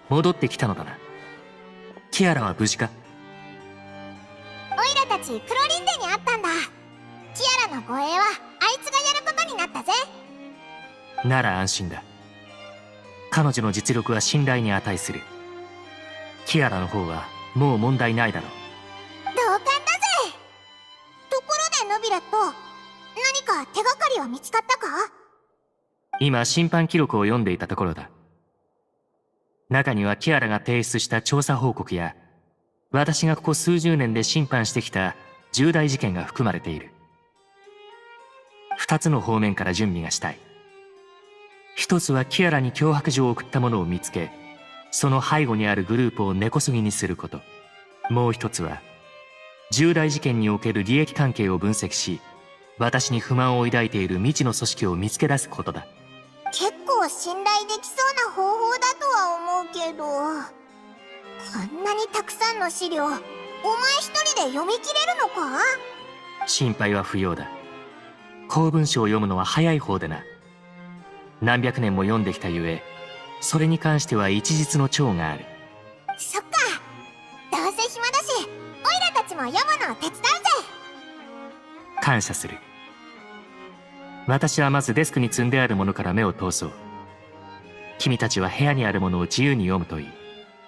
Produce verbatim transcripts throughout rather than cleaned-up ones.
戻ってきたのだな。キアラは無事か？ オイラたちクロリンデに会ったんだ。キアラの護衛はあいつがやることになったぜ。 なら安心だ。彼女の実力は信頼に値する。キアラの方はもう問題ないだろう。 同感だぜ。ところでノビレット、何か手がかりは見つかったか？ 今審判記録を読んでいたところだ。中にはキアラが提出した調査報告や、私がここ数十年で審判してきた重大事件が含まれている。二つの方面から準備がしたい。一つはキアラに脅迫状を送ったものを見つけ、その背後にあるグループを根こそぎにすること。もう一つは重大事件における利益関係を分析し、私に不満を抱いている未知の組織を見つけ出すことだ。 結構信頼できそうな方法だとは思うけど、こんなにたくさんの資料、お前一人で読み切れるのか？ 心配は不要だ。公文書を読むのは早い方でな。何百年も読んできたゆえ、それに関しては一日の長がある。 そっか。どうせ暇だし、オイラたちも読むのを手伝うぜ。 感謝する。私はまずデスクに積んであるものから目を通そう。君たちは部屋にあるものを自由に読むといい。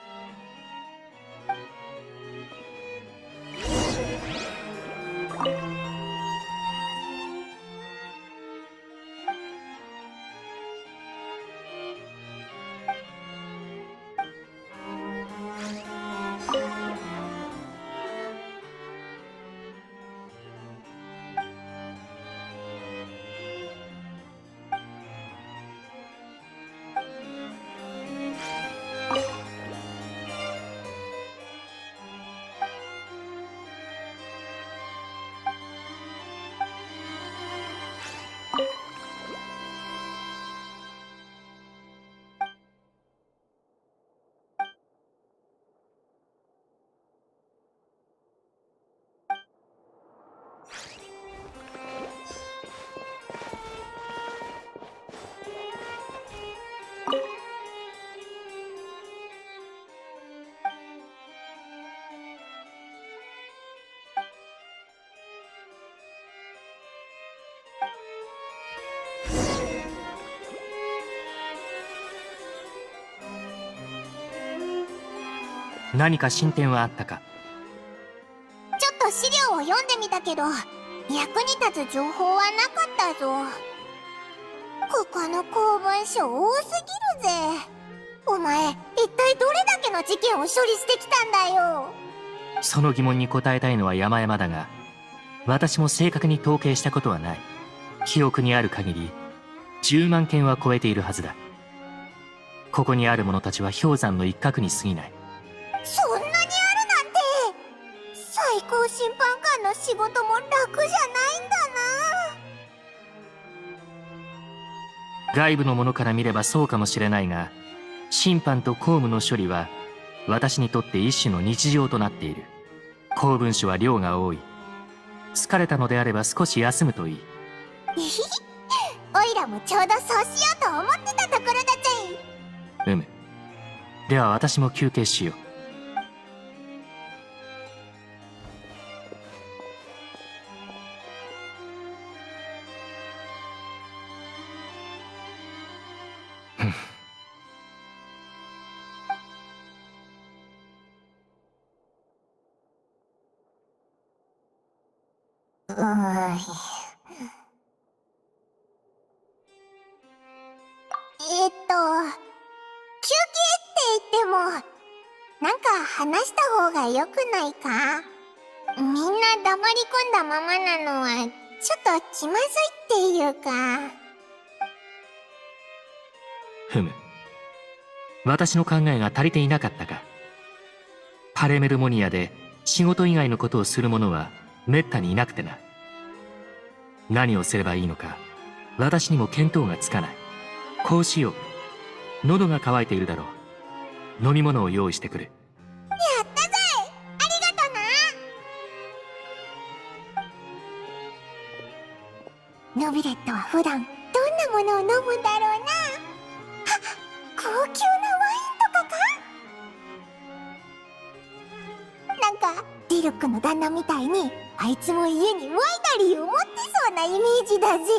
何か進展はあったか？ ちょっと資料を読んでみたけど、役に立つ情報はなかったぞ。ここの公文書多すぎるぜ。お前、一体どれだけの事件を処理してきたんだよ。 その疑問に答えたいのは山々だが、私も正確に統計したことはない。記憶にある限り、じゅうまんけんは超えているはずだ。ここにある者たちは氷山の一角に過ぎない。 そんなにあるなんて、最高審判官の仕事も楽じゃないんだな。 外部の者から見ればそうかもしれないが、審判と公務の処理は私にとって一種の日常となっている。公文書は量が多い。疲れたのであれば少し休むといい。 おいらもちょうどそうしようと思ってたところだぜ。 うむ。では私も休憩しよう。 うーん。えっと、休憩って言っても、なんか話した方が良くないか？みんな黙り込んだままなのは、ちょっと気まずいっていうか。 ふむ。私の考えが足りていなかったか。パレメルモニアで仕事以外のことをする者はめったにいなくてな。何をすればいいのか、私にも見当がつかない。こうしよう。喉が渇いているだろう。飲み物を用意してくる。 やったぜ！ありがとな。ノビレットは普段どんなものを飲むんだろうな。あ、高級なワインとかか？ シルクの旦那みたいにあいつも家にワイナリーを持ってそうなイメージだぜ。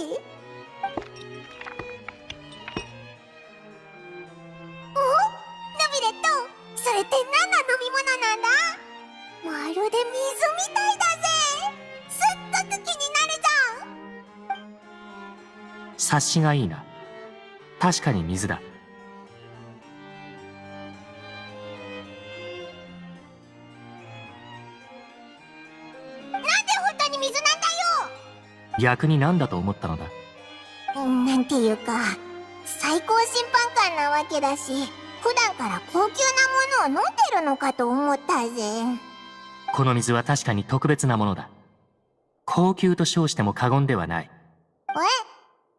お、ナビレット、それって何の飲み物なんだ？まるで水みたいだぜ。すっごく気になるじゃん。 察しがいいな。確かに水だ。 なんで本当に水なんだよ。 逆に何だと思ったのだ。 なんていうか、最高審判官なわけだし、普段から高級なものを飲んでるのかと思ったぜ。 この水は確かに特別なものだ。高級と称しても過言ではない。 え？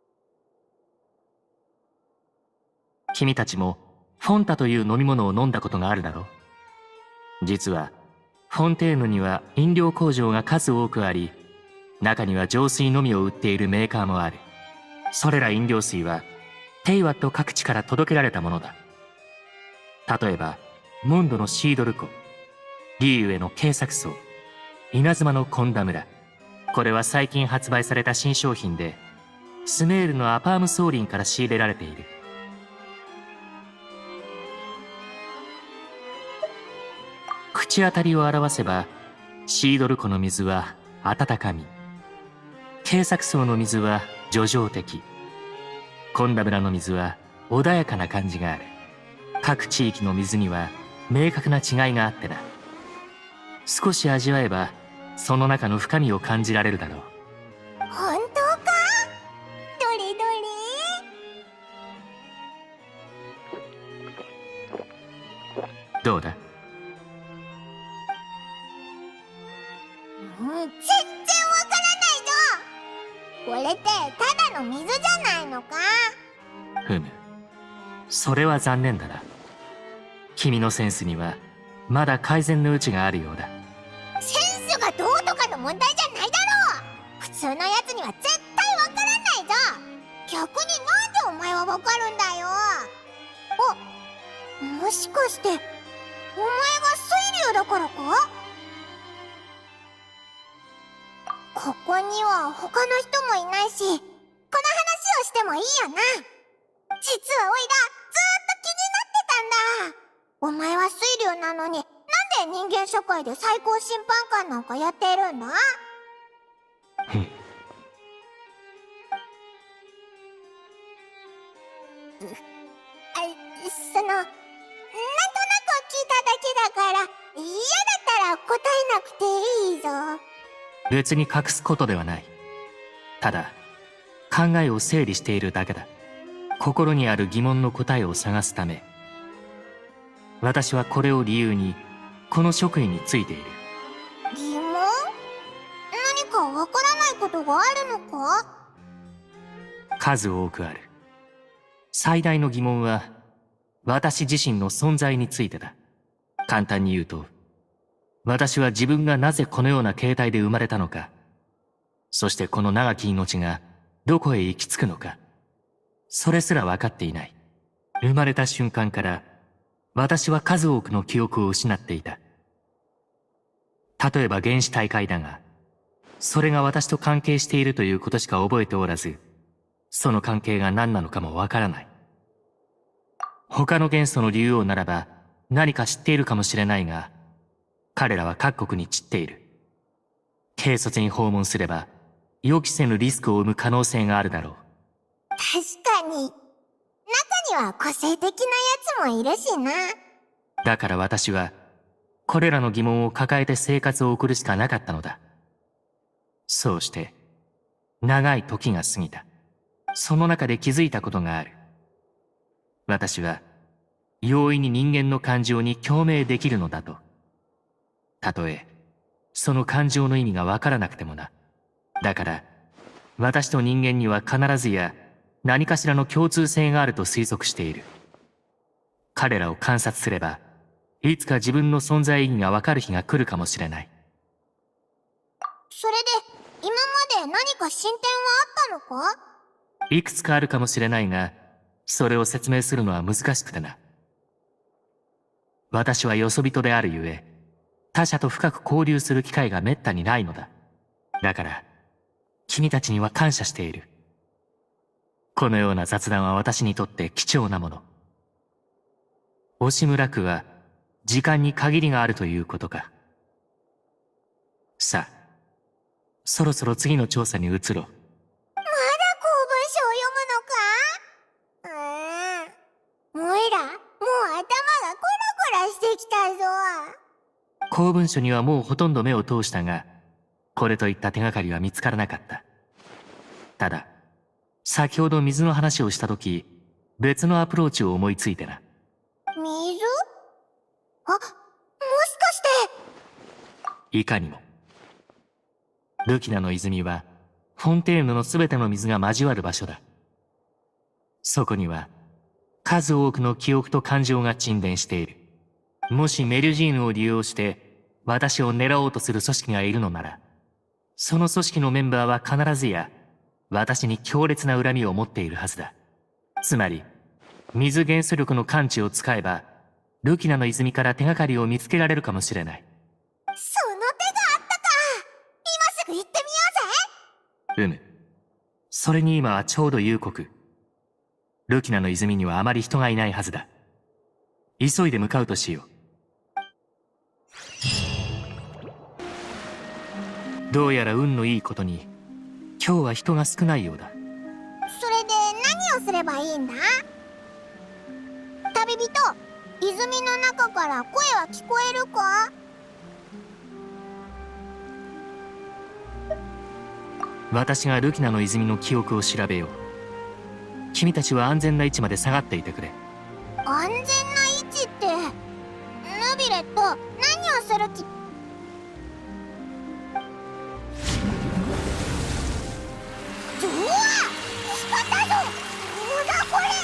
君たちもフォンタという飲み物を飲んだことがあるだろう。実はフォンテーヌには飲料工場が数多くあり、中には浄水のみを売っているメーカーもある。それら飲料水はテイワット各地から届けられたものだ。例えばモンドのシードル湖、リーウェのケイサクソウ、稲妻のコンダ村。これは最近発売された新商品で、スメールのアパームソーリンから仕入れられている。口当たりを表せば、シードル湖の水は温かみ、ケイサクソウの水は叙情的、コンダ村の水は穏やかな感じがある。各地域の水には明確な違いがあってな。少し味わえばその中の深みを感じられるだろう。 本当か？どれどれ？どうだ？ うん、全然わからないぞ。これってただの水じゃないのか？ ふむ、それは残念だな。君のセンスにはまだ改善の余地があるようだ。 センスがどうとかの問題じゃないだろう。普通のやつには絶対わからないぞ。逆になんでお前はわかるんだよ。あ、もしかしてお前が水流だからか？ここには他の人もいないし、この話をしてもいいよな。実はおいらずーっと気になってたんだ。お前は水流なのに、なんで人間社会で最高審判官なんかやってるんだ？ ふん。 あ、その、なんとなく聞いただけだから、嫌だったら答えなくていいぞ。 別に隠すことではない。ただ考えを整理しているだけだ。心にある疑問の答えを探すため、私はこれを理由にこの職位についている。 疑問？何かわからないことがあるのか？ 数多くある。最大の疑問は私自身の存在についてだ。簡単に言うと、私は自分がなぜこのような形態で生まれたのか、そしてこの長き命がどこへ行き着くのか、それすら分かっていない。生まれた瞬間から私は数多くの記憶を失っていた。例えば原始大会だが、それが私と関係しているということしか覚えておらず、その関係が何なのかもわからない。他の元素の竜王ならば何か知っているかもしれないが、彼らは各国に散っている。軽率に訪問すれば予期せぬリスクを生む可能性があるだろう。 確かに、中には個性的なやつもいるしな。 だから私はこれらの疑問を抱えて生活を送るしかなかったのだ。そうして長い時が過ぎた。その中で気づいたことがある。私は容易に人間の感情に共鳴できるのだと。たとえその感情の意味がわからなくてもな。だから私と人間には必ずや何かしらの共通性があると推測している。彼らを観察すればいつか自分の存在意義がわかる日が来るかもしれない。 それで今まで何か進展はあったのか？ いくつかあるかもしれないが、それを説明するのは難しくてな。私はよそ人であるゆえ、 他者と深く交流する機会がめったにないのだ。だから、君たちには感謝している。このような雑談は私にとって貴重なもの。押村区は、時間に限りがあるということか。さあ、そろそろ次の調査に移ろう。 まだ公文書を読むのか？うーん。おいら、もう頭がコラコラしてきたぞ。 公文書にはもうほとんど目を通したが、これといった手がかりは見つからなかった。ただ、先ほど水の話をしたとき、別のアプローチを思いついてな。 水？あ、もしかして。 いかにも。ルキナの泉は、フォンテーヌのすべての水が交わる場所だ。そこには、数多くの記憶と感情が沈殿している。もしメルジーヌを利用して、私を狙おうとする組織がいるのなら、その組織のメンバーは必ずや、私に強烈な恨みを持っているはずだ。つまり、水元素力の感知を使えば、ルキナの泉から手がかりを見つけられるかもしれない。 その手があったか。今すぐ行ってみようぜ。 うむ。それに今はちょうど夕刻。ルキナの泉にはあまり人がいないはずだ。急いで向かうとしよう。どうやら運のいいことに、今日は人が少ないようだ。 それで何をすればいいんだ？旅人、泉の中から声は聞こえるか？ 私がルキナの泉の記憶を調べよう。君たちは安全な位置まで下がっていてくれ。 安全な位置って、ヌビレット、何をする気？うわ！光ったぞ！なんだこれ！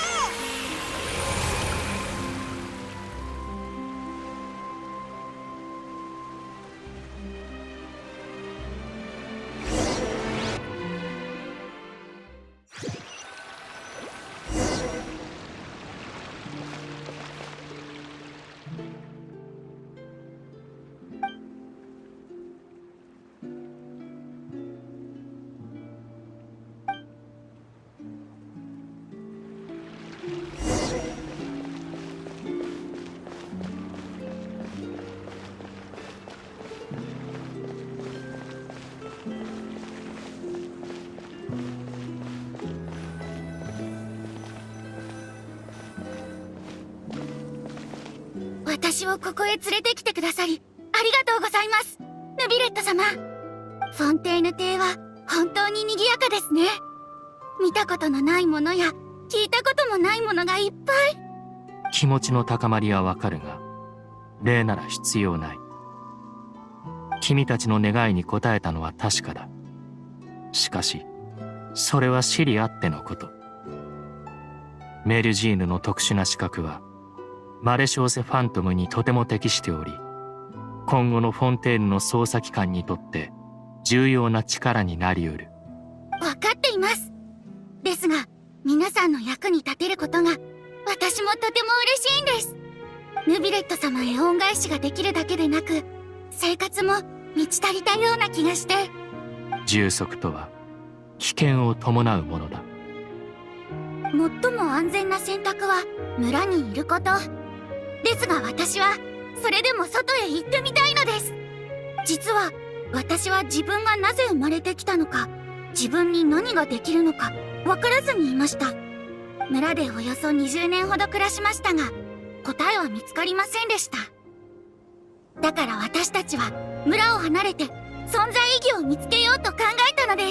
私をここへ連れてきてくださりありがとうございます、ヌビレット様。フォンテーヌ邸は本当に賑やかですね。見たことのないものや聞いたこともないものがいっぱい。 気持ちの高まりはわかるが、礼なら必要ない。君たちの願いに応えたのは確かだ。しかし、それは死理あってのこと。メルジーヌの特殊な資格は、マレショーセ・ファントムにとても適しており、今後のフォンテーヌの捜査機関にとって重要な力になり得る。 わかっています。ですが、皆さんの役に立てることが私もとても嬉しいんです。ヌビレット様へ恩返しができるだけでなく、生活も満ち足りたような気がして。 充足とは危険を伴うものだ。 最も安全な選択は村にいることですが、私はそれでも外へ行ってみたいのです。実は私は自分がなぜ生まれてきたのか、自分に何ができるのか分からずにいました。村でおよそにじゅうねんほど暮らしましたが、答えは見つかりませんでした。だから私たちは村を離れて存在意義を見つけようと考えたのです。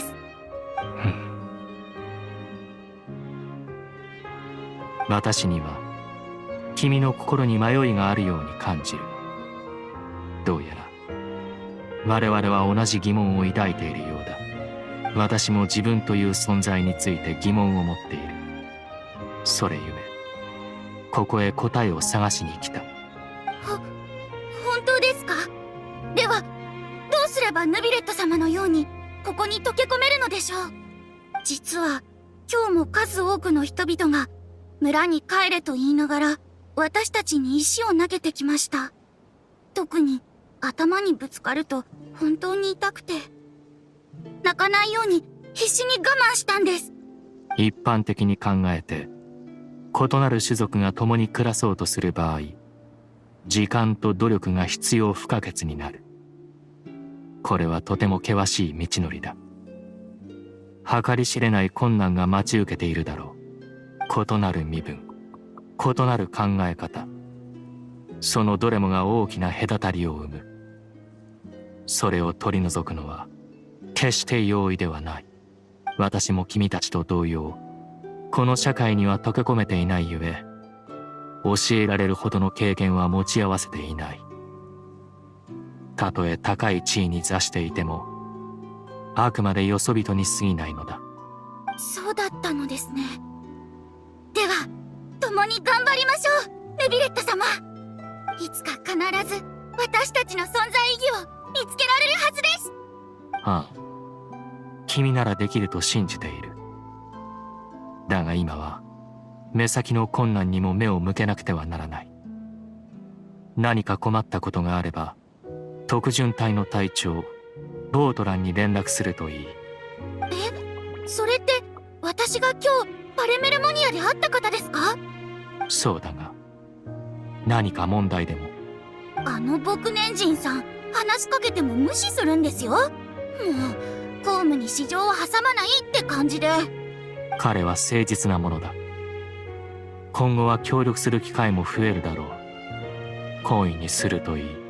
私には君の心に迷いがあるように感じる。どうやら我々は同じ疑問を抱いているようだ。私も自分という存在について疑問を持っている。それゆえここへ答えを探しに来た。 ほ、本当ですか？ではどうすればヌビレット様のようにここに溶け込めるのでしょう？実は今日も数多くの人々が村に帰れと言いながら私たちに石を投げてきました。特に頭にぶつかると本当に痛くて、泣かないように必死に我慢したんです。 一般的に考えて、異なる種族が共に暮らそうとする場合、時間と努力が必要不可欠になる。これはとても険しい道のりだ。計り知れない困難が待ち受けているだろう。異なる身分、異なる考え方、そのどれもが大きな隔たりを生む。それを取り除くのは決して容易ではない。私も君たちと同様、この社会には溶け込めていないゆえ、教えられるほどの経験は持ち合わせていない。たとえ高い地位に座していても、あくまでよそ人に過ぎないのだ。 そうだったのですね。では共に頑張りましょう、ネビレット様。いつか必ず私たちの存在意義を見つけられるはずです。 ああ、君ならできると信じている。だが今は目先の困難にも目を向けなくてはならない。何か困ったことがあれば特巡隊の隊長ボートランに連絡するといい。 え、それって私が今日パレメルモニアで会った方ですか？ そうだが、何か問題でも？ あの牧年人さん、話しかけても無視するんですよ。もう公務に私情を挟まないって感じで。 彼は誠実なものだ。今後は協力する機会も増えるだろう。好意にするといい。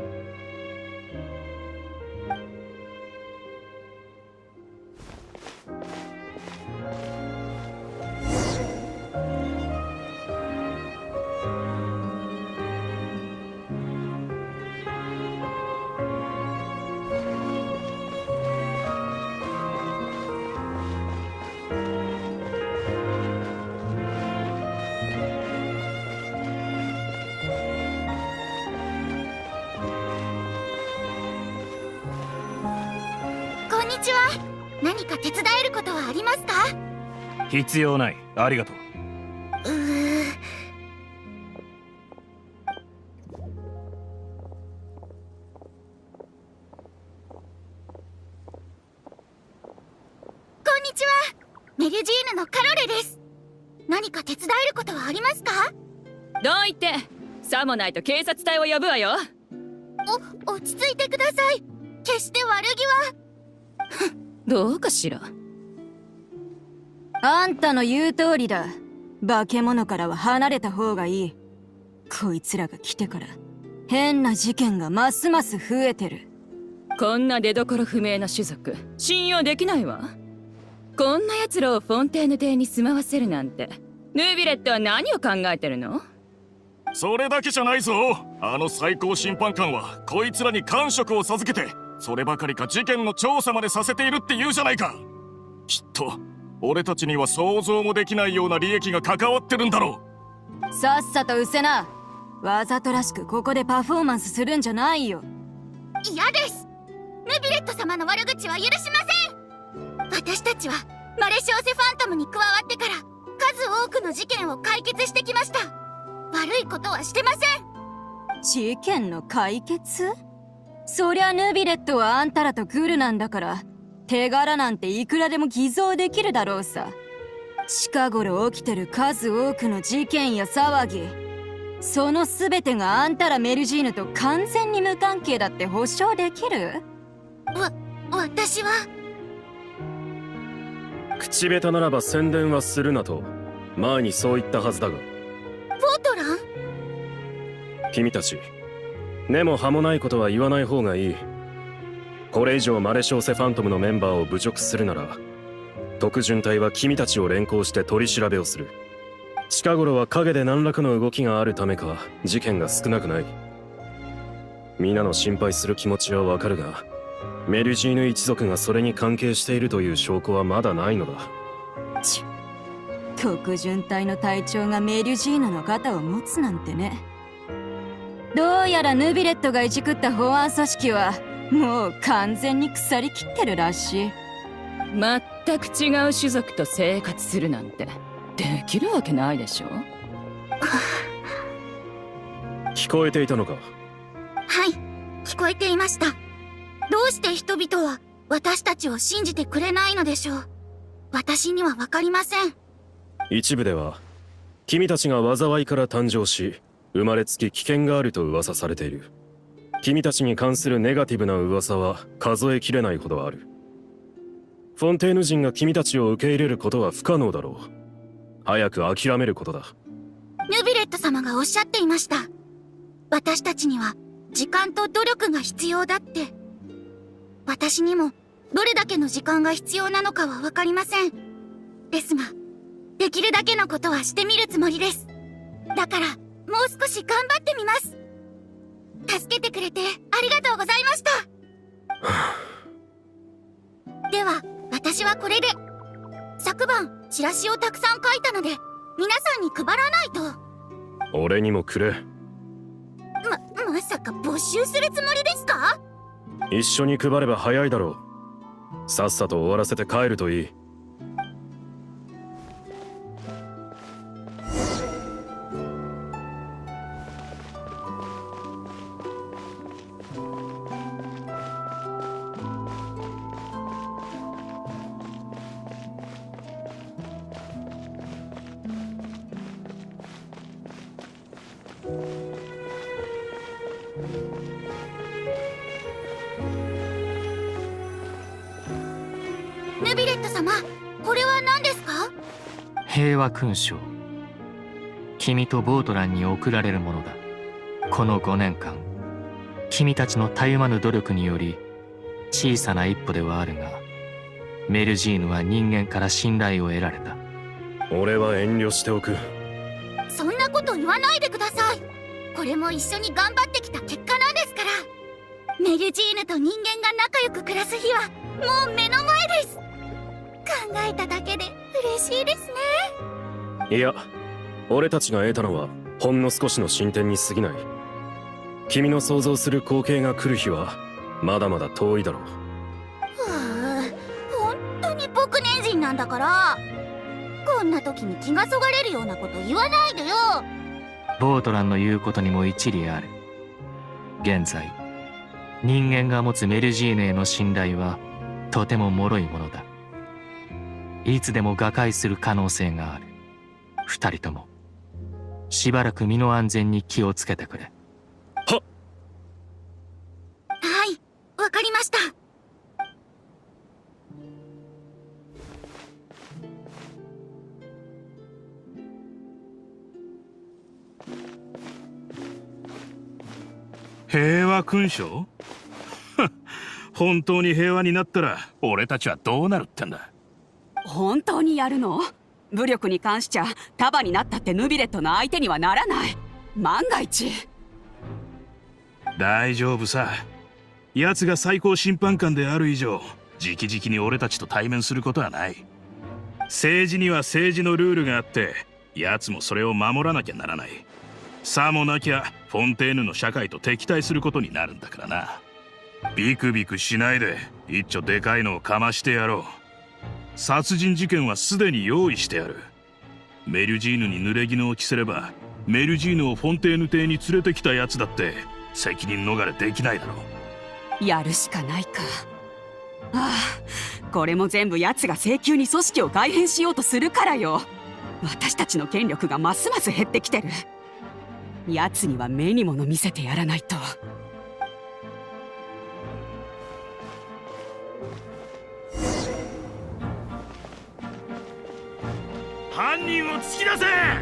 何か手伝えることはありますか？ 必要ない、ありがとう。 うーこんにちは、メリジーヌのカロレです。何か手伝えることはありますか？ どう言って。さもないと警察隊を呼ぶわよ。 お、落ち着いてください。決して悪気は。 どうかしら。 あんたの言う通りだ。化け物からは離れた方がいい。こいつらが来てから変な事件がますます増えてる。 こんな出どころ不明な種族信用できないわ。こんな奴らをフォンテーヌ邸に住まわせるなんて、ヌービレットは何を考えてるの？ それだけじゃないぞ。あの最高審判官はこいつらに官職を授けて、そればかりか事件の調査までさせているって言うじゃないか。きっと俺たちには想像もできないような利益が関わってるんだろう。さっさと失せな。わざとらしくここでパフォーマンスするんじゃないよ。 嫌です。ネビレット様の悪口は許しません。私たちはマレシオセファントムに加わってから数多くの事件を解決してきました。悪いことはしてません。 事件の解決？そりゃヌビレットはあんたらとグルなんだから、手柄なんていくらでも偽造できるだろうさ。近頃起きてる数多くの事件や騒ぎ、その全てがあんたらメルジーヌと完全に無関係だって保証できる？ わ、私は。 口下手ならば宣伝はするなと前にそう言ったはずだが。 フォートラン？ 君たち根も葉もないことは言わない方がいい。これ以上マレシオセファントムのメンバーを侮辱するなら、特巡隊は君たちを連行して取り調べをする。近頃は陰で何らかの動きがあるためか事件が少なくない。皆の心配する気持ちはわかるが、メルジーヌ一族がそれに関係しているという証拠はまだないのだ。 ち特巡隊の隊長がメルジーヌの肩を持つなんてね。どうやらヌビレットがいじくった保安組織はもう完全に腐りきってるらしい。 全く違う種族と生活するなんてできるわけないでしょ。 聞こえていたのか？ はい、聞こえていました。どうして人々は私たちを信じてくれないのでしょう。私には分かりません。 一部では君たちが災いから誕生し生まれつき危険があると噂されている。君たちに関するネガティブな噂は数えきれないほどある。フォンテーヌ人が君たちを受け入れることは不可能だろう。早く諦めることだ。 ヌビレット様がおっしゃっていました。私たちには時間と努力が必要だって。私にもどれだけの時間が必要なのかは分かりません。ですができるだけのことはしてみるつもりです。だからもう少し頑張ってみます。助けてくれてありがとうございました。では私はこれで。昨晩チラシをたくさん書いたので皆さんに配らないと。 俺にもくれ。 ま、まさか没収するつもりですか？ 一緒に配れば早いだろう。さっさと終わらせて帰るといい。 ヌビレット様、これは何ですか？ 平和勲章。君とボートランに贈られるものだ。このごねんかん君たちのたゆまぬ努力により小さな一歩ではあるがメルジーヌは人間から信頼を得られた。 俺は遠慮しておく。 そんなこと言わないでください。これも一緒に頑張ってきた結果なんですから。メルジーヌと人間が仲良く暮らす日はもう目の前です。考えただけで嬉しいですね。 いや、俺たちが得たのはほんの少しの進展に過ぎない。君の想像する光景が来る日はまだまだ遠いだろう。 はあ、本当に僕年人なんだから。こんな時に気がそがれるようなこと言わないでよ。 ボートランの言うことにも一理ある。現在人間が持つメルジーヌへの信頼はとても脆いものだ。いつでも瓦解する可能性がある。二人ともしばらく身の安全に気をつけてくれ。 はっ。 はい、わかりました。 平和勲章本当に平和になったら俺たちはどうなるってんだ。 本当にやるの？武力に関しちゃ束になったってヌビレットの相手にはならない。万が一。 大丈夫さ。奴が最高審判官である以上直々に俺たちと対面することはない。政治には政治のルールがあって奴もそれを守らなきゃならない。さもなきゃフォンテーヌの社会と敵対することになるんだからな。ビクビクしないで一丁でかいのをかましてやろう。殺人事件はすでに用意してやる。メルジーヌに濡れ衣を着せればメルジーヌをフォンテーヌ邸に連れてきたやつだって責任逃れできないだろう。やるしかないか。ああ、これも全部奴が請求に組織を改変しようとするからよ。私たちの権力がますます減ってきてる。奴には目に物見せてやらないと。 犯人を突き出せ！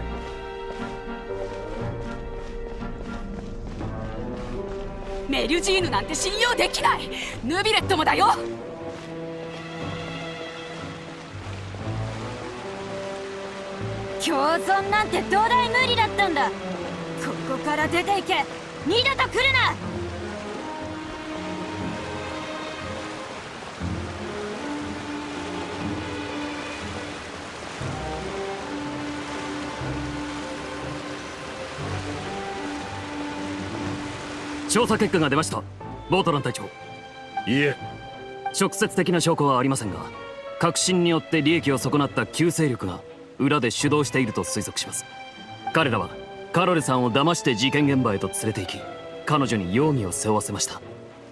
メルジーヌなんて信用できない。ヌビレットもだよ。 共存なんてどうだい無理だったんだ。ここから出ていけ。二度と来るな。 調査結果が出ました。ボートラン隊長。いえ、 直接的な証拠はありませんが確信によって利益を損なった旧勢力が裏で主導していると推測します。彼らはカロレさんを騙して事件現場へと連れて行き彼女に容疑を背負わせました。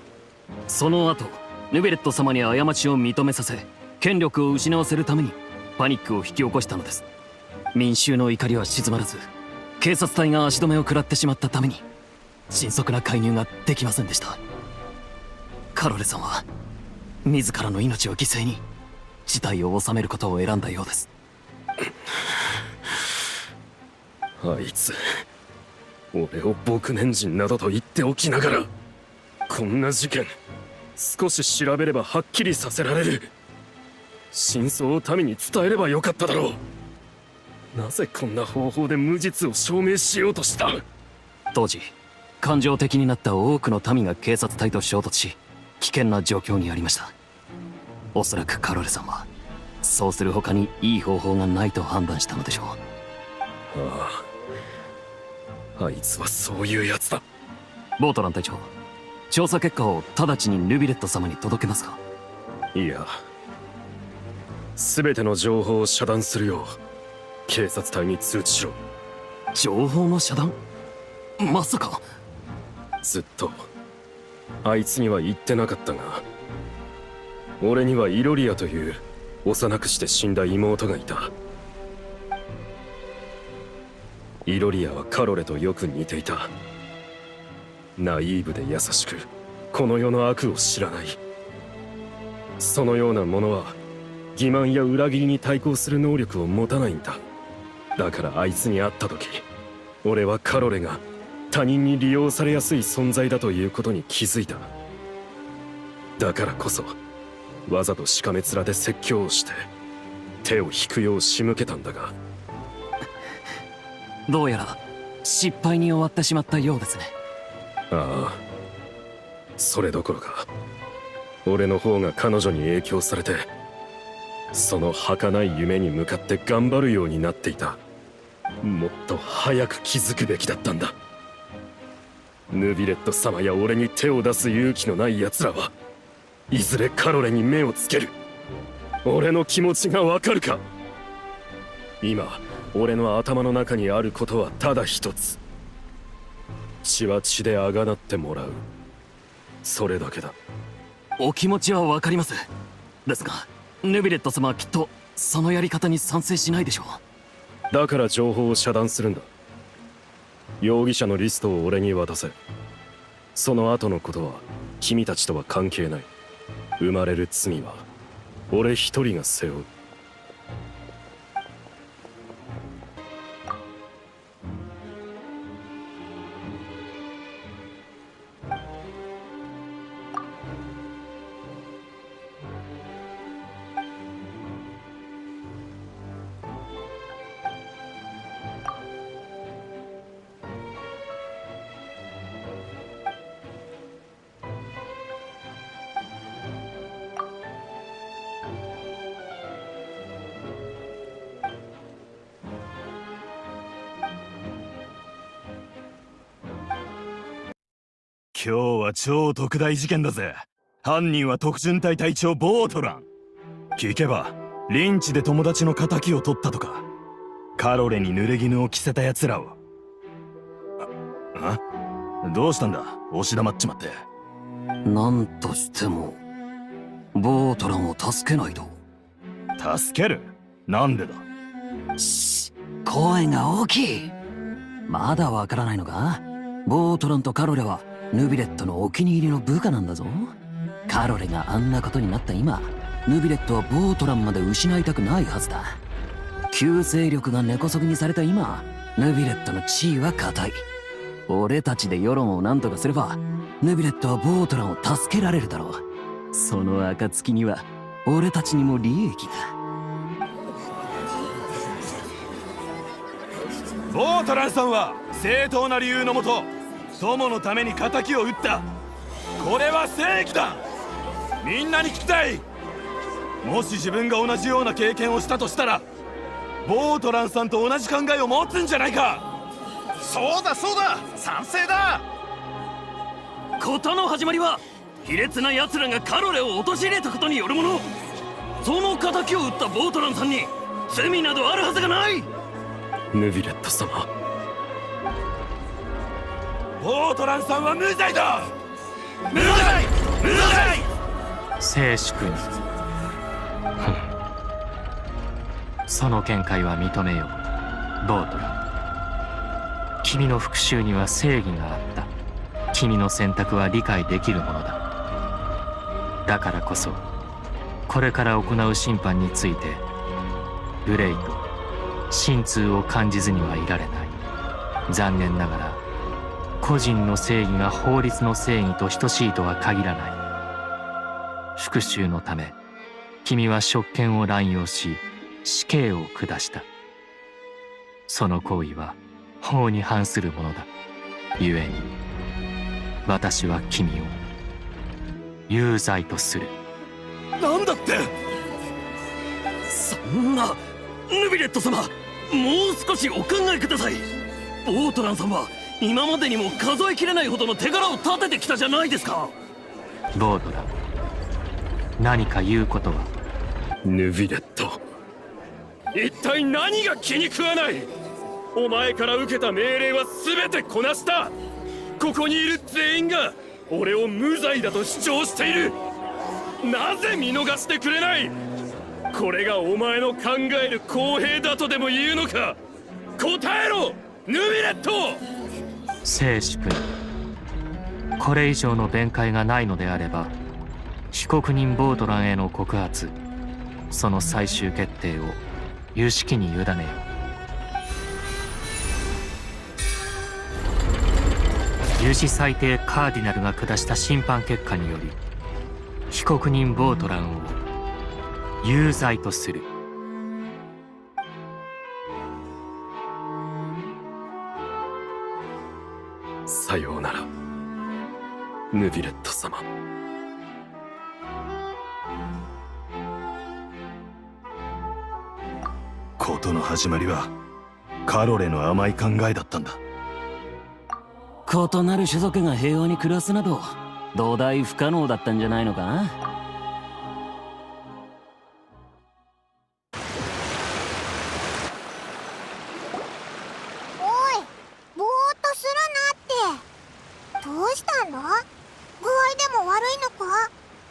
その後ヌビレット様に過ちを認めさせ権力を失わせるためにパニックを引き起こしたのです。民衆の怒りは静まらず、警察隊が足止めを食らってしまったために迅速な介入ができませんでした。カロレさんは自らの命を犠牲に事態を収めることを選んだようです。 あいつ俺を牧年人などと言っておきながら、こんな事件少し調べればはっきりさせられる。真相を民に伝えればよかっただろう。なぜこんな方法で無実を証明しようとした？ 当時感情的になった多くの民が警察隊と衝突し、危険な状況にありました。おそらくカロレさんはそうする他にいい方法がないと判断したのでしょう。 ああ、あいつはそういうやつだ。 ボートラン隊長、調査結果を直ちにヌビレット様に届けますか？ いや、全ての情報を遮断するよう警察隊に通知しろ。 情報の遮断？まさか。 ずっとあいつには言ってなかったが、俺にはイロリアという幼くして死んだ妹がいた。イロリアはカロレとよく似ていた。ナイーブで優しく、この世の悪を知らない。そのようなものは欺瞞や裏切りに対抗する能力を持たないんだ。だからあいつに会った時、俺はカロレが他人に利用されやすい存在だということに気づいた。だからこそわざとしかめ面で説教をして手を引くよう仕向けたんだが、 どうやら失敗に終わってしまったようですね。 ああ、それどころか俺の方が彼女に影響されて、その儚い夢に向かって頑張るようになっていた。もっと早く気づくべきだったんだ。ヌビレット様や俺に手を出す勇気のない奴らはいずれカロレに目をつける。俺の気持ちがわかるか？今俺の頭の中にあることはただ一つ。血は血であがなってもらう、それだけだ。 お気持ちはわかります。ですがヌビレット様はきっとそのやり方に賛成しないでしょう。 だから情報を遮断するんだ。容疑者のリストを俺に渡せ。その後のことは君たちとは関係ない。生まれる罪は俺一人が背負う。 今日は超特大事件だぜ。犯人は特巡隊隊長ボートラン。聞けばリンチで友達の仇を取ったとか、カロレに濡れ衣を着せた奴らを。ああ、どうしたんだ、押し黙っちまって。 なんとしてもボートランを助けないと。 助ける？なんでだ？ し声が大きい。まだわからないのか？ボートランとカロレはヌビレットのお気に入りの部下なんだぞ。カロレがあんなことになった今、ヌビレットはボートランまで失いたくないはずだ。旧勢力が根こそぎにされた今、ヌビレットの地位は固い。俺たちで世論を何とかすればヌビレットはボートランを助けられるだろう。その暁には俺たちにも利益が。 ボートランさんは正当な理由のもと友のために仇を討った。これは正義だ。みんなに聞きたい。もし自分が同じような経験をしたとしたら、ボートランさんと同じ考えを持つんじゃないか。 そうだそうだ、賛成だ。 事の始まりは卑劣な奴らがカロレを陥れたことによるもの。その仇を討ったボートランさんに罪などあるはずがない。 ヌビレット様、 ボートランさんは無罪だ。無罪無罪。 静粛に。その見解は認めよう、ボートラ。君の復讐には正義があった。君の選択は理解できるものだ。だからこそこれから行う審判についてグレイト、心痛を感じずにはいられない。残念ながら個人の正義が法律の正義と等しいとは限らない。復讐のため君は職権を乱用し死刑を下した。その行為は法に反するものだ。故に私は君を有罪とする。 なんだって。 そんな。ヌビレット様、もう少しお考えください。オートランさんは今までにも数えきれないほどの手柄を立ててきたじゃないですか。 ボードラ、何か言うことは。 ヌビレット、一体何が気に食わない。お前から受けた命令は全てこなした。ここにいる全員が俺を無罪だと主張している。なぜ見逃してくれない。これがお前の考える公平だとでも言うのか。答えろヌビレット。 静粛に。これ以上の弁解がないのであれば被告人ボートランへの告発、その最終決定を有識に委ねよう。有志裁定カーディナルが下した審判結果により被告人ボートランを有罪とする。 さようならヌビレット様。 事の始まりはカロレの甘い考えだったんだ。 異なる種族が平和に暮らすなど土台不可能だったんじゃないのかな。 おい、ぼーっとするなって。どうしたんだ。具合でも悪いのか。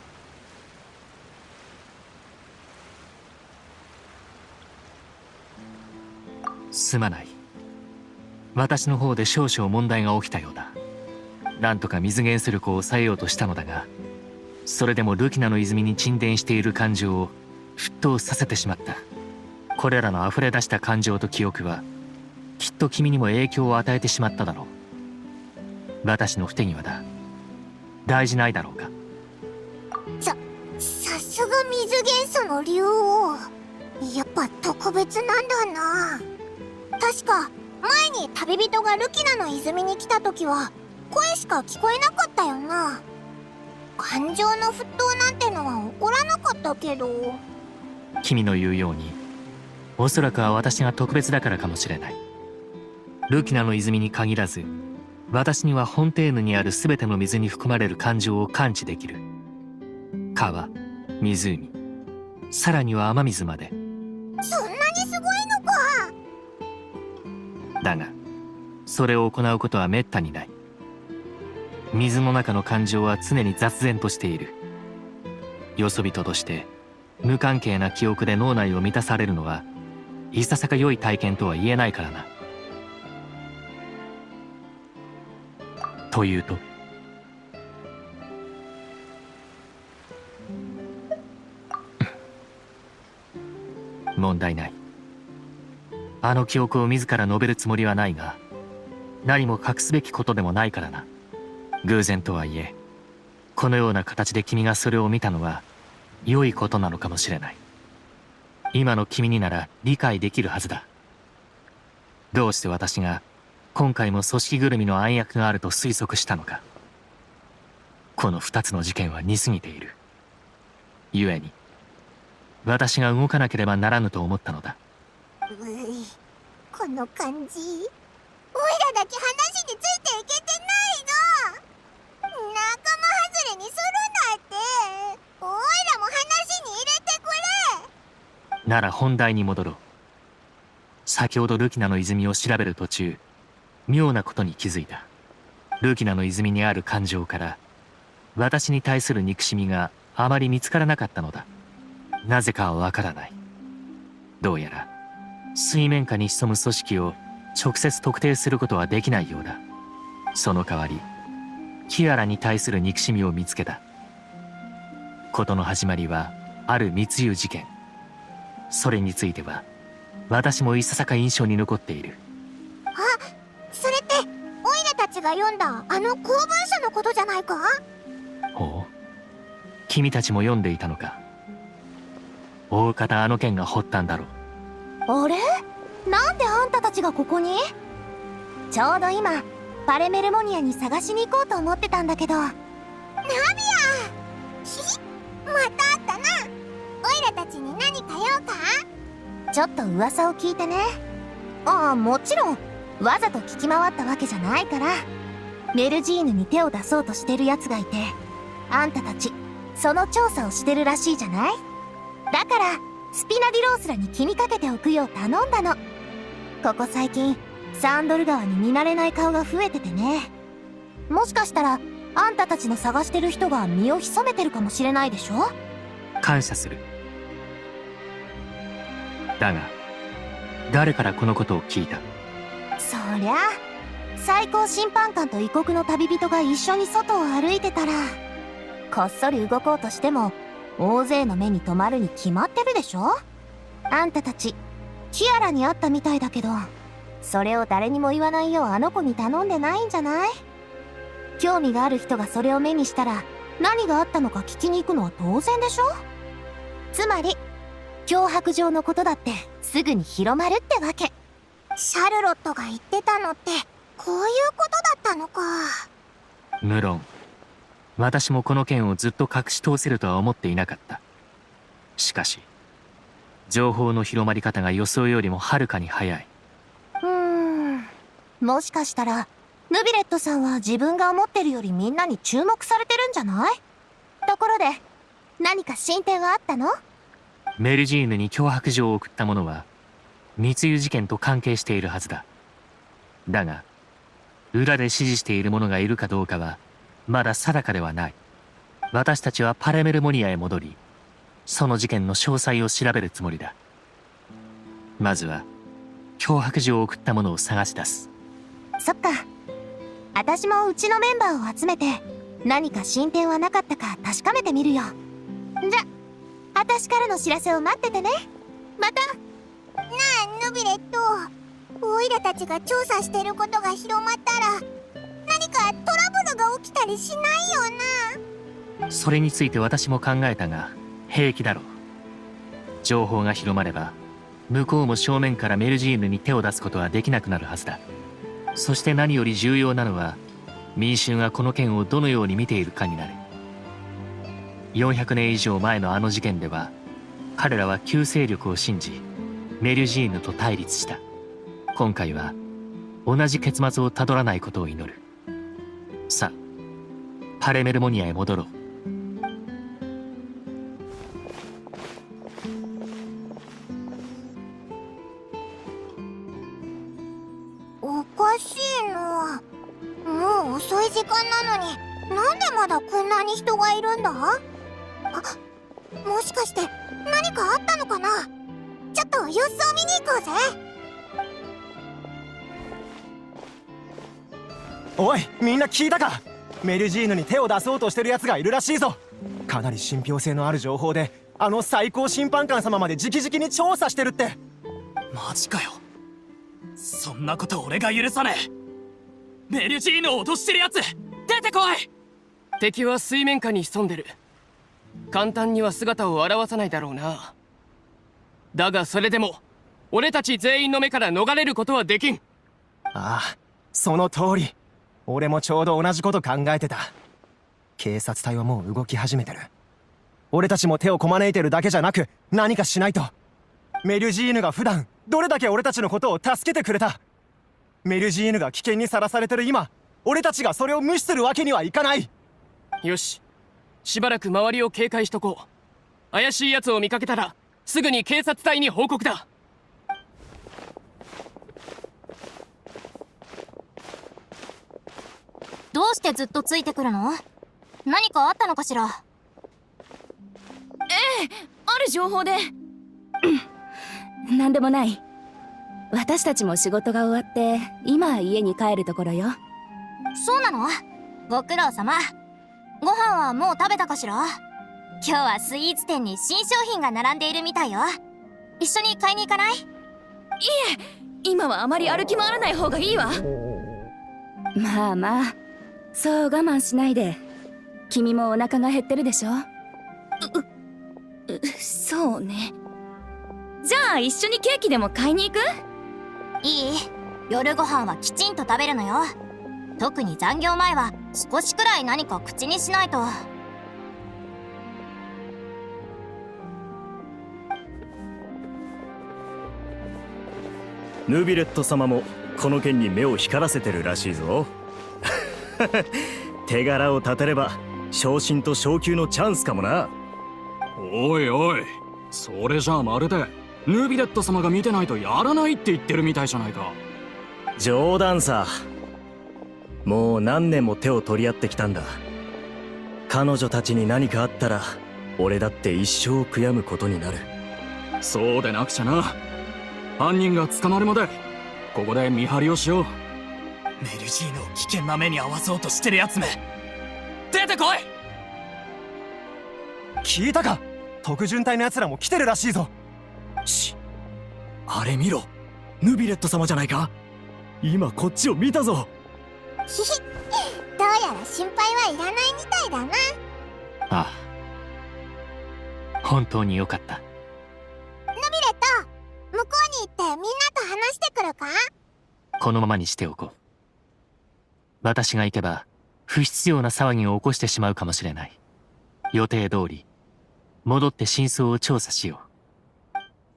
すまない。私の方で少々問題が起きたようだ。なんとか水源する子を抑えようとしたのだが、それでもルキナの泉に沈殿している感情を沸騰させてしまった。これらの溢れ出した感情と記憶はきっと君にも影響を与えてしまっただろう。私の不手際だ。大事ないだろうか。 さ、さすが水元素の竜王。やっぱ特別なんだな。確か前に旅人がルキナの泉に来た時は声しか聞こえなかったよな。感情の沸騰なんてのは起こらなかったけど。 君の言うようにおそらくは私が特別だからかもしれない。ルキナの泉に限らず私にはフォンテーヌにある全ての水に含まれる感情を感知できる。川、湖、さらには雨水まで。 そんなにすごいのか。 だがそれを行うことはめったにない。水の中の感情は常に雑然としている。よそ人として無関係な記憶で脳内を満たされるのはいささか良い体験とは言えないからな。というと。問題ない。あの記憶を自ら述べるつもりはないが、何も隠すべきことでもないからな。偶然とはいえこのような形で君がそれを見たのは良いことなのかもしれない。今の君になら理解できるはずだ。どうして私が今回も組織ぐるみの暗躍があると推測したのか。この二つの事件は似すぎている。故に私が動かなければならぬと思ったのだ。 うい、この感じ。おいらだけ話についていけてないぞ。仲間外れにするなって。おいらも話に入れてくれ。 なら本題に戻ろう。先ほどルキナの泉を調べる途中、妙なことに気づいた。ルキナの泉にある感情から私に対する憎しみがあまり見つからなかったのだ。なぜかはわからない。どうやら水面下に潜む組織を直接特定することはできないようだ。その代わりキアラに対する憎しみを見つけた。事の始まりはある密輸事件。それについては私もいささか印象に残っている。 あ、それってオイラたちが読んだあの公文書のことじゃないか？ ほう、君たちも読んでいたのか。大方あの件が発端だろう。 あれ？なんであんたたちがここに？ちょうど今パレメルモニアに探しに行こうと思ってたんだけど。ナビア！ひ？またあったな。オイラたちに何か用か？ちょっと噂を聞いてね。ああ、もちろんわざと聞き回ったわけじゃないから。メルジーヌに手を出そうとしてるやつがいて、あんたたちその調査をしてるらしいじゃない。だからスピナディロースらに気にかけておくよう頼んだの。ここ最近サンドル川に見慣れない顔が増えててね。もしかしたらあんたたちの探してる人が身を潜めてるかもしれないでしょ。 感謝する。だが誰からこのことを聞いた？ そりゃ最高審判官と異国の旅人が一緒に外を歩いてたら、こっそり動こうとしても大勢の目に留まるに決まってるでしょ。あんたたちキアラに会ったみたいだけど、それを誰にも言わないようあの子に頼んでないんじゃない？興味がある人がそれを目にしたら何があったのか聞きに行くのは当然でしょ。つまり脅迫状のことだってすぐに広まるってわけ。シャルロットが言ってたのってこういうことだったのか。 無論私もこの件をずっと隠し通せるとは思っていなかった。しかし情報の広まり方が予想よりもはるかに早い。 うーん、もしかしたらヌビレットさんは自分が思ってるよりみんなに注目されてるんじゃない？ところで何か進展はあったの？ メルジーヌに脅迫状を送った者は密輸事件と関係しているはずだ。だが裏で指示している者がいるかどうかはまだ定かではない。私たちはパレメルモニアへ戻り、その事件の詳細を調べるつもりだ。まずは脅迫状を送った者を探し出す。 そっか。私もうちのメンバーを集めて何か進展はなかったか確かめてみるよ。じゃ私からの知らせを待っててね。また。なあヌビレット、オイラたちが調査してることが広まったら何かトラブルが起きたりしないよな？ それについて私も考えたが平気だろう。情報が広まれば向こうも正面からメルジーヌに手を出すことはできなくなるはずだ。そして何より重要なのは民衆がこの件をどのように見ているかになる。よんひゃくねん以上前のあの事件では彼らは旧勢力を信じメルジーヌと対立した。今回は同じ結末をたどらないことを祈る。さあパレメルモニアへ戻ろう。 おかしいな。もう遅い時間なのになんでまだこんなに人がいるんだ？あ、もしかして何かあったのかな？ちょっと様子を見に行こうぜ。 おい、みんな聞いたか？メルジーヌに手を出そうとしてるやつがいるらしいぞ。かなり信憑性のある情報で、あの最高審判官様まで直々に調査してるって。 マジかよ。そんなこと俺が許さねえ。メルジーヌを脅してるやつ出てこい。 敵は水面下に潜んでる。簡単には姿を現さないだろうな。だがそれでも俺たち全員の目から逃れることはできん。 ああ、その通り。俺もちょうど同じこと考えてた。警察隊はもう動き始めてる。俺たちも手をこまねいてるだけじゃなく何かしないと。メルジーヌが普段どれだけ俺たちのことを助けてくれた。メルジーヌが危険にさらされてる今、俺たちがそれを無視するわけにはいかない。 よし、しばらく周りを警戒しとこう。怪しい奴を見かけたらすぐに警察隊に報告だ。 どうしてずっとついてくるの？ 何かあったのかしら？ ええ、ある情報で。 なんでもない。私たちも仕事が終わって今家に帰るところよ。 そうなの？ご苦労様。ご飯はもう食べたかしら？今日はスイーツ店に新商品が並んでいるみたいよ。一緒に買いに行かない？いえ、今はあまり歩き回らない方がいいわ。 まあまあ、そう我慢しないで。君もお腹が減ってるでしょ？ う、う、そうね。じゃあ一緒にケーキでも買いに行く？ いい？夜ご飯はきちんと食べるのよ。特に残業前は少しくらい何か口にしないと。 ヌビレット様もこの件に目を光らせてるらしいぞ。手柄を立てれば昇進と昇級のチャンスかもな。 おいおい、それじゃあまるでヌビレット様が見てないとやらないって言ってるみたいじゃないか。 冗談さ。もう何年も手を取り合ってきたんだ。彼女たちに何かあったら俺だって一生悔やむことになる。 そうでなくちゃな。犯人が捕まるまでここで見張りをしよう。 メルジーノを危険な目に遭わそうとしてるやつめ、出てこい！ 聞いたか？特巡隊の奴らも来てるらしいぞ。 し、あれ見ろ、ヌビレット様じゃないか。今こっちを見たぞ。 ひひ、どうやら心配はいらないみたいだな。 ああ、本当によかった。 ヌビレット、向こうに行ってみんなと話してくるか？ このままにしておこう。私が行けば不必要な騒ぎを起こしてしまうかもしれない。予定通り戻って真相を調査しよう。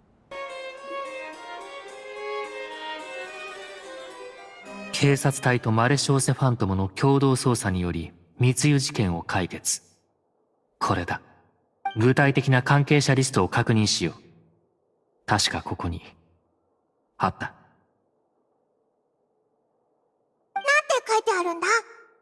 警察隊とマレショーセ・ファントムの共同捜査により密輸事件を解決。これだ。具体的な関係者リストを確認しよう。確かここにあった。 なんて書いてあるんだ？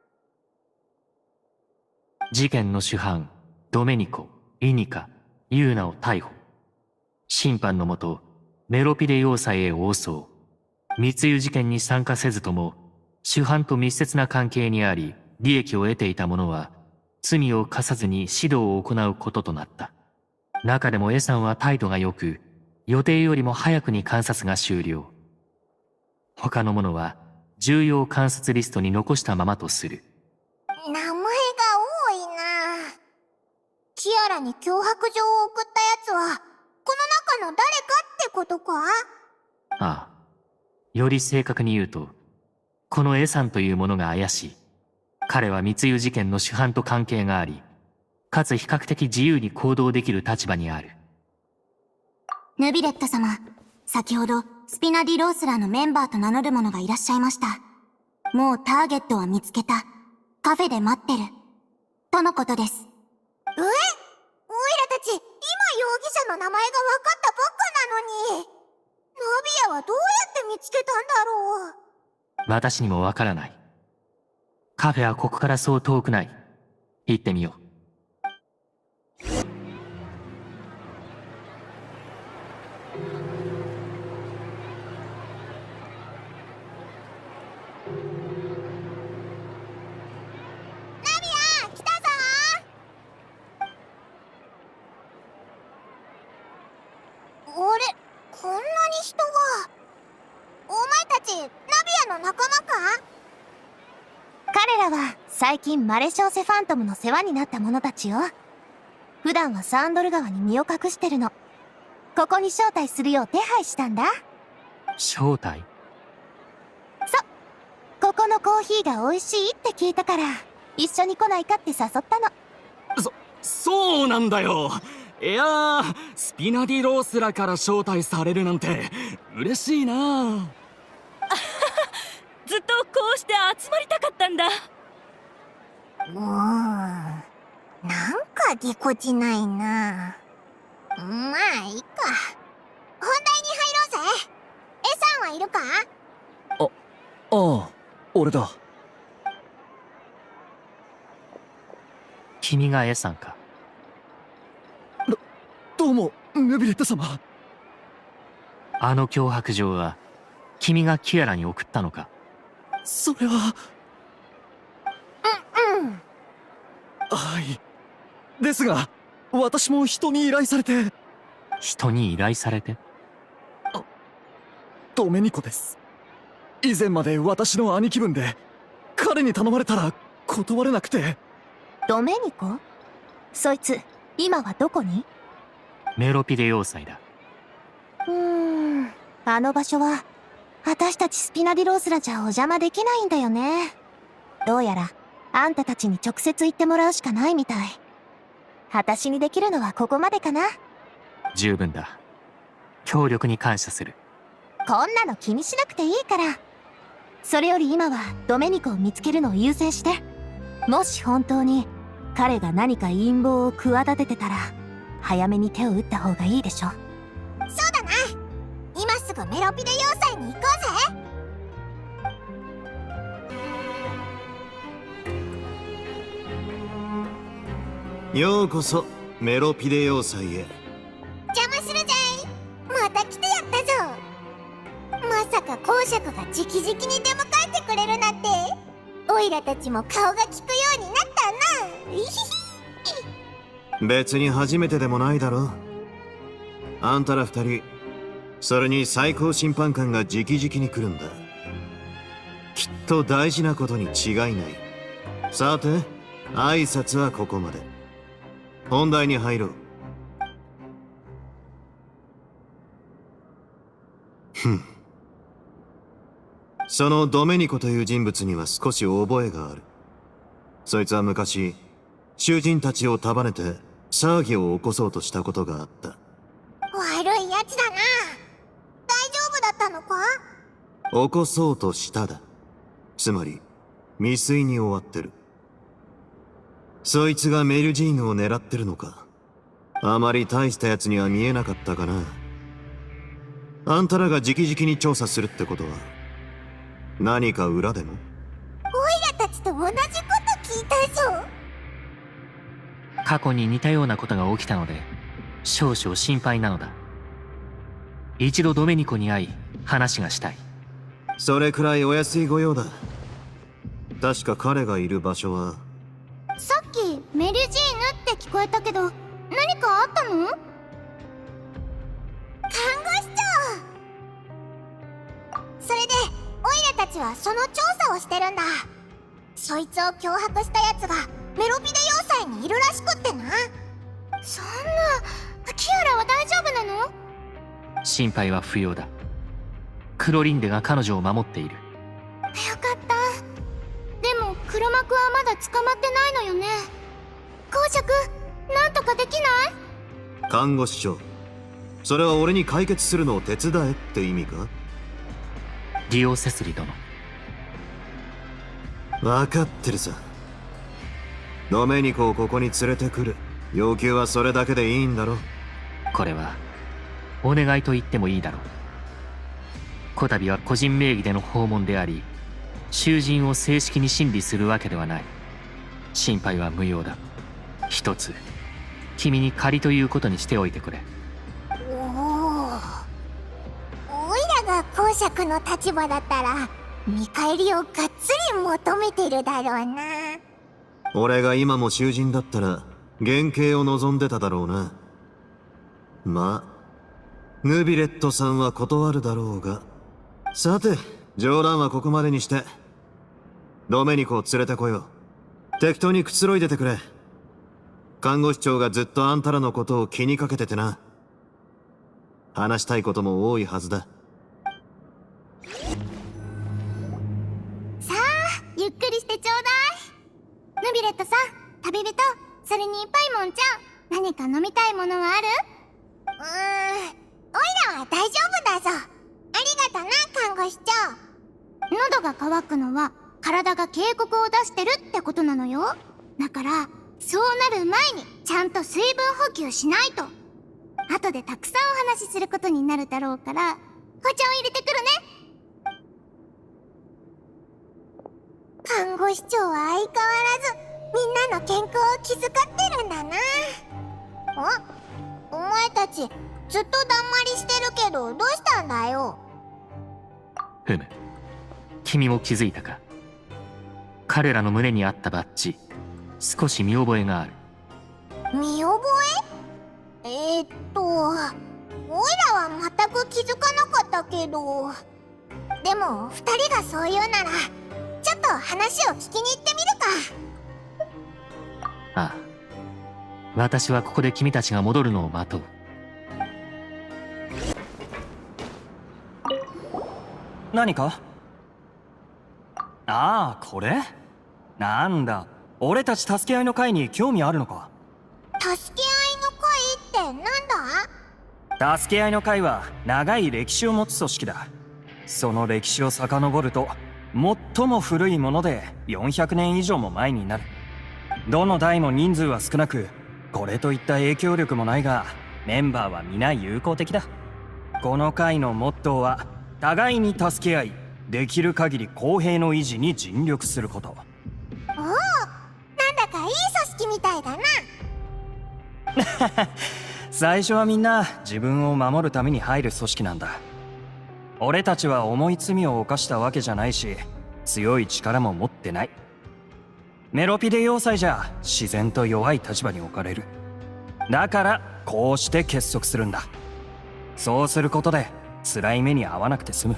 事件の主犯ドメニコ、イニカ、ユーナを逮捕。審判のもとメロピデ要塞へ応送。密輸事件に参加せずとも主犯と密接な関係にあり利益を得ていた者は罪を課さずに指導を行うこととなった。中でもエサンは態度が良く、予定よりも早くに観察が終了。他の者は重要観察リストに残したままとする。 名前が多いな。キアラに脅迫状を送ったやつはこの中の誰かってことか？ ああ。より正確に言うと、このエサンという者が怪しい。彼は密輸事件の主犯と関係があり、かつ比較的自由に行動できる立場にある。 ヌビレット様、先ほどスピナディ・ロースラーのメンバーと名乗る者がいらっしゃいました。もうターゲットは見つけた。カフェで待ってる。とのことです。え？オイラたち、今容疑者の名前が分かったばっかなのに。ナビアはどうやって見つけたんだろう？ 私にもわからない。カフェはここからそう遠くない。行ってみよう。 こんなに人が。お前たちナビアの仲間か？彼らは最近マレショーセ・ファントムの世話になった者たちよ。普段はサンドル川に身を隠してるの。ここに招待するよう手配したんだ。 招待？ そ、ここのコーヒーが美味しいって聞いたから一緒に来ないかって誘ったの。 そ、そうなんだよ。いやー、スピナディロースらから招待されるなんて嬉しいな。 ずっとこうして集まりたかったんだ。 もうなんかぎこちないな。まあいいか。本題に入ろうぜ。エさんはいるか？ あ、ああ、俺だ。 君がエさんか。 どどうもヌビレット様。 あの脅迫状は君がキアラに送ったのか。 それはうんうん。 はいですが、私も人に依頼されて。 人に依頼されて？ あ、ドメニコです。以前まで私の兄貴分で、彼に頼まれたら断れなくて。 ドメニコ？そいつ今はどこに？ メロピデ要塞だ。 うーん、あの場所は私たちスピナディロースらじゃお邪魔できないんだよね。どうやらあんたたちに直接言ってもらうしかないみたい。私にできるのはここまでかな。 十分だ。協力に感謝する。 こんなの気にしなくていいから。それより今はドメニコを見つけるのを優先して。もし本当に彼が何か陰謀を企ててたら早めに手を打った方がいいでしょ。そうだな。今すぐメロピデ要塞に行こうぜ。ようこそメロピデ要塞へ。 邪魔するじゃい。また来てやったぞ。まさか公爵が直々に出迎えてくれるなんて。オイラたちも顔が利くようになったな。いひひ。 別に初めてでもないだろう。あんたら二人、それに最高審判官が直々に来るんだ。きっと大事なことに違いない。さて挨拶はここまで。本題に入ろう。ふん。そのドメニコという人物には少し覚えがある。そいつは昔囚人たちを束ねて騒ぎを起こそうとしたことがあった。 悪いやつだな。大丈夫だったのか？ 起こそうとしただ。つまり未遂に終わってる。そいつがメルジーヌを狙ってるのか。あまり大したやつには見えなかったかな。あんたらが直々に調査するってことは何か裏でも？ オイラたちと同じこと聞いたぞ。 過去に似たようなことが起きたので少々心配なのだ。一度ドメニコに会い話がしたい。 それくらいお安い御用だ。確か彼がいる場所は。 さっきメルジーヌって聞こえたけど、何かあったの？看護師長。それでオイラたちはその調査をしてるんだ。そいつを脅迫したやつがメロピデ要塞にいるらしくってな。そんな、キアラは大丈夫なの？ 心配は不要だ。クロリンデが彼女を守っている。 よかった。でも黒幕はまだ捕まってないのよね。公爵、なんとかできない？ 看護師長、それは俺に解決するのを手伝えって意味か？ ディオセスリ殿。 分かってるさ。ドメニコをここに連れてくる。要求はそれだけでいいんだろ。 これはお願いと言ってもいいだろう。こたびは個人名義での訪問であり、囚人を正式に審理するわけではない。心配は無用だ。一つ君に借りということにしておいてくれ。 おお、オイラが公爵の立場だったら見返りをがっつり求めてるだろうな。 俺が今も囚人だったら減刑を望んでただろうな。まあヌビレットさんは断るだろうが。さて冗談はここまでにしてドメニコを連れてこよう。適当にくつろいでてくれ。看護師長がずっとあんたらのことを気にかけててな。話したいことも多いはずだ。 さあゆっくりしてちょうだい。ヌビレットさん、旅人、それにパイモンちゃん、何か飲みたいものはある？うーん、オイラは大丈夫だぞ。ありがとな、看護師長。喉が渇くのは体が警告を出してるってことなのよ。だからそうなる前にちゃんと水分補給しないと。後でたくさんお話しすることになるだろうから、お茶を入れてくるね。看護師長は相変わらずみんなの健康を気遣ってるんだな。あ、お前たちずっとだんまりしてるけどどうしたんだよ。 ふむ、君も気づいたか。彼らの胸にあったバッジ、少し見覚えがある。 見覚え？えー、っとおいらは全く気づかなかったけど、でも二人がそう言うならちょっと話を聞きに行ってみるか。 ああ、私はここで君たちが戻るのを待とう。 何か？ああ、これ？なんだ、俺たち助け合いの会に興味あるのか？ 助け合いの会ってなんだ？ 助け合いの会は長い歴史を持つ組織だ。その歴史を遡ると最も古いものでよんひゃくねん以上も前になる。どの代も人数は少なく、これといった影響力もないが、メンバーは皆友好的だ。この会のモットーは互いに助け合い、できる限り公平の維持に尽力すること。 おお、なんだかいい組織みたいだな。 最初はみんな自分を守るために入る組織なんだ。俺たちは重い罪を犯したわけじゃないし、強い力も持ってない。メロピデ要塞じゃ自然と弱い立場に置かれる。だからこうして結束するんだ。そうすることで辛い目に遭わなくて済む。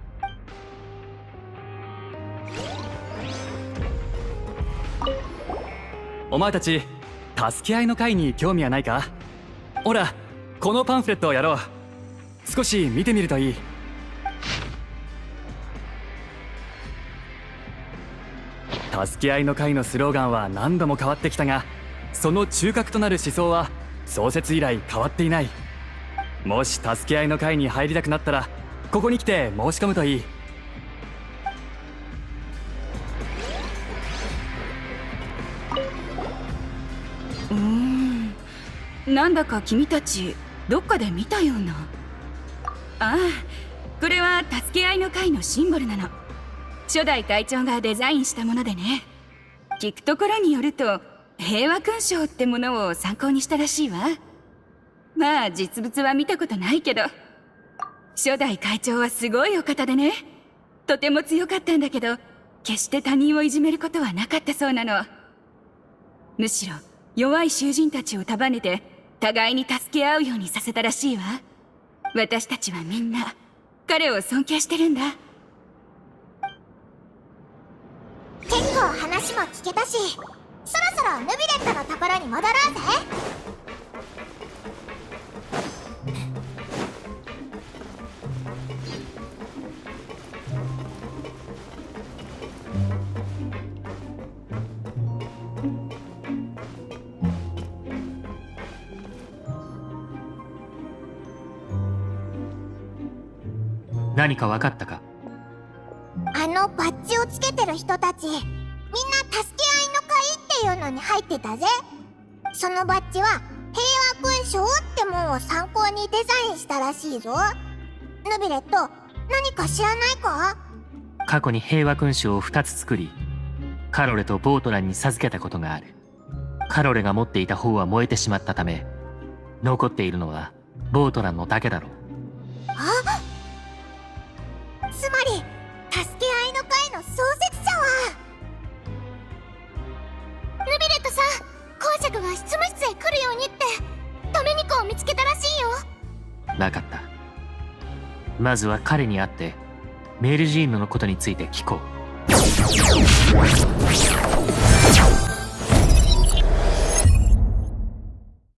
お前たち助け合いの会に興味はないか？ほら、このパンフレットをやろう。少し見てみるといい。助け合いの会のスローガンは何度も変わってきたが、その中核となる思想は創設以来変わっていない。もし助け合いの会に入りたくなったらここに来て申し込むといい。 うーん、なんだか君たちどっかで見たような。ああ、これは助け合いの会のシンボルなの。初代会長がデザインしたものでね。聞くところによると平和勲章ってものを参考にしたらしいわ。まあ実物は見たことないけど、初代会長はすごいお方でね、とても強かったんだけど、決して他人をいじめることはなかったそうなの。むしろ弱い囚人たちを束ねて互いに助け合うようにさせたらしいわ。私たちはみんな彼を尊敬してるんだ。 結構話も聞けたし、そろそろヌビレットのところに戻ろうぜ。 何か分かったか？ あのバッジをつけてる人たち、みんな助け合いの会っていうのに入ってたぜ。そのバッジは平和勲章ってもんを参考にデザインしたらしいぞ。ヌビレット、何か知らないか？ 過去に平和勲章をふたつ作り、カロレとボートランに授けたことがある。カロレが持っていた方は燃えてしまったため、残っているのはボートランのだけだろう。 あ、つまり助け合いの会の創設者はヌビレットさん、公爵が執務室へ来るようにってドメニコを見つけたらしいよ。 なかった。まずは彼に会ってメルジーヌのことについて聞こう。